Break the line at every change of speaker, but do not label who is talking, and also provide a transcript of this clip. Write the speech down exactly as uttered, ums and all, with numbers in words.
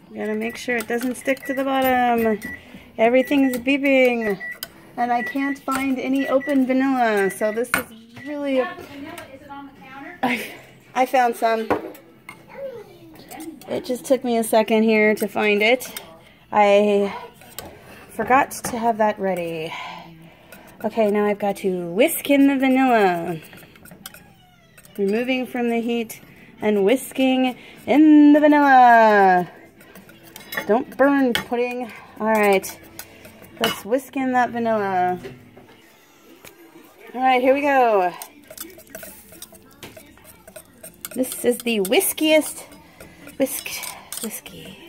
Gotta make sure it doesn't stick to the bottom. Everything's beeping. And I can't find any open vanilla, so this is really a...
Is it on the counter?
I, I found some. It just took me a second here to find it. I forgot to have that ready. Okay, now I've got to whisk in the vanilla. Removing from the heat and whisking in the vanilla. Don't burn pudding. Alright, let's whisk in that vanilla. Alright, here we go. This is the whiskiest whisk whiskey.